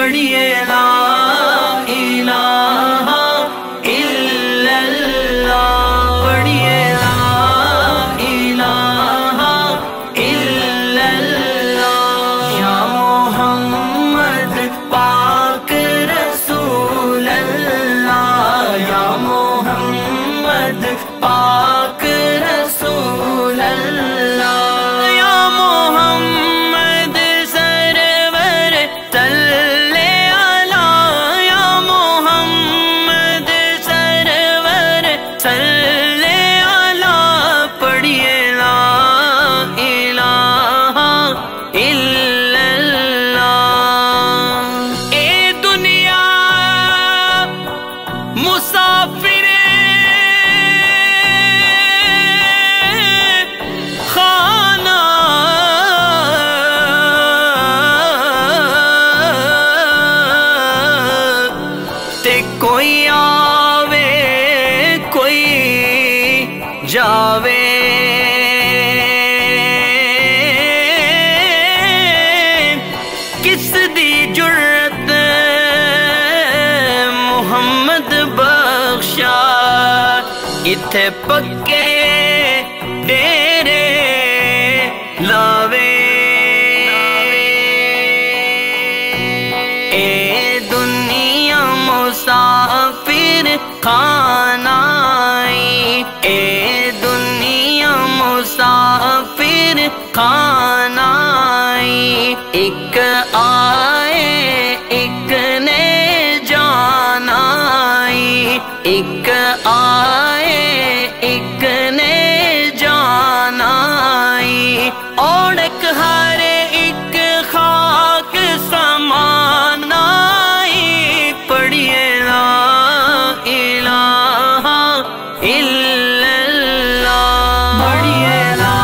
پڑھیے لا الہ الا اللہ، پڑھیے لا الہ الا اللہ، یا محمد پاک رسول اللہ، یا محمد پاک رسول اللہ، یا محمد سرور صلی علی، یا محمد سرور صلی علی، پڑھیے لا الہ الا اللہ۔ اے دنیا مسافر خانہ، تے کوئی آوے کوئی جاوے، کس دی جرت محمد بخشا، اتھے پکے ڈیرے لاوے، اے دنیا مسافر خانہ، اے دنیا مسافر خانہ، ایک آئے ایک نے جانا، ایک آئے ایک نے جانا، اوڑک ہر ایک خاک سمانا، پڑھیے لا الہ الا اللہ، پڑھیے لا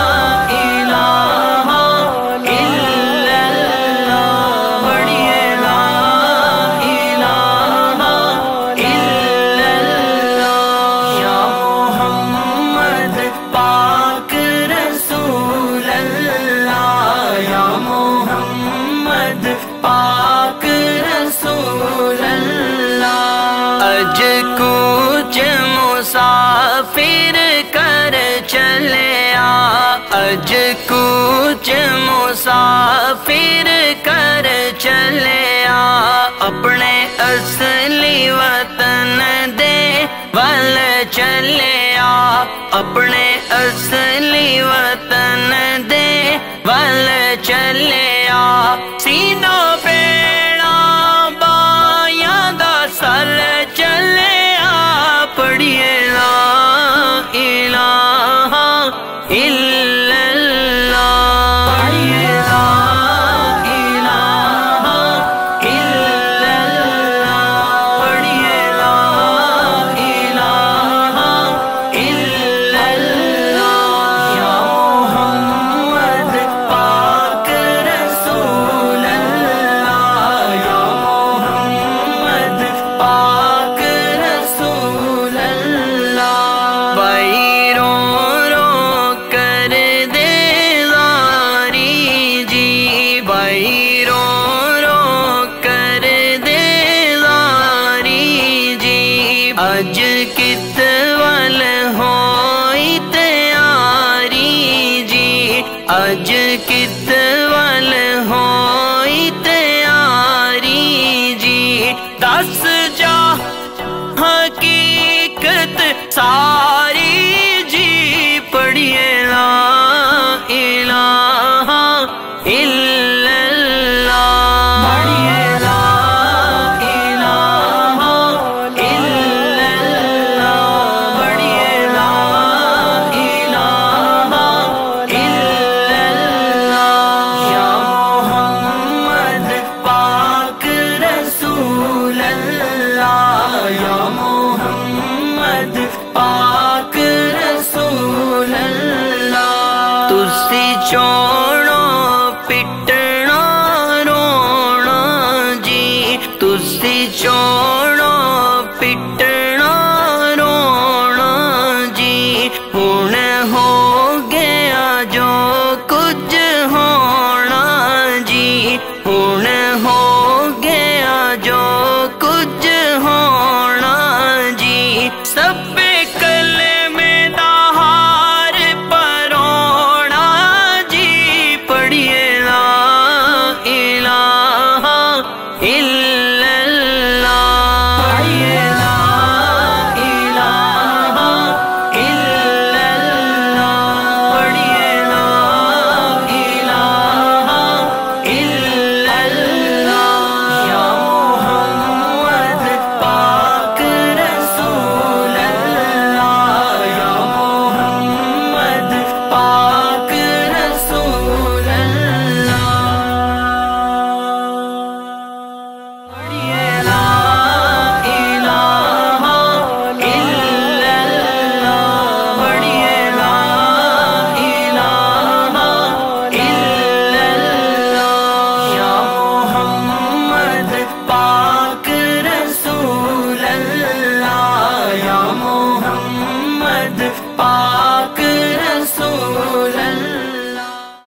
الہ الا اللہ، پڑھیے لا الہ الا اللہ، یا محمد پاک رسول اللہ، یا محمد پاک رسول اللہ، اج کچھ مسافر کر چلیا، اج کچھ مسافر کر چلیا، اپنے اصلی وطن دے ول چلیا، اپنے اصلی وطن دے ول چلیا، سینہ پیڑا بایاں دا سر چلیا، پڑھیے لا الہ الا اللہ، پڑھیے لا الہ الا اللہ، پڑھیے لا الہ الا اللہ، یا محمد پاک رسول اللہ، یا محمد پاک رسول اللہ، بھائی رو رو کر دے زاری جی، بھائی رو رو کر دے زاری جی، اج کت ول ہوئی تیاری جی، اج کت ول ہوئی تیاری جی، دس جا حقیقت